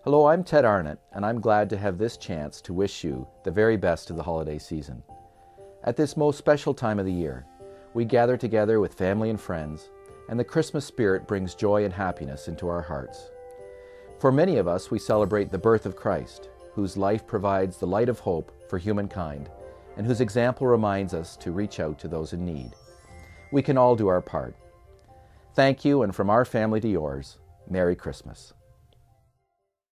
Hello, I'm Ted Arnott, and I'm glad to have this chance to wish you the very best of the holiday season. At this most special time of the year, we gather together with family and friends, and the Christmas spirit brings joy and happiness into our hearts. For many of us, we celebrate the birth of Christ, whose life provides the light of hope for humankind, and whose example reminds us to reach out to those in need. We can all do our part. Thank you, and from our family to yours, Merry Christmas.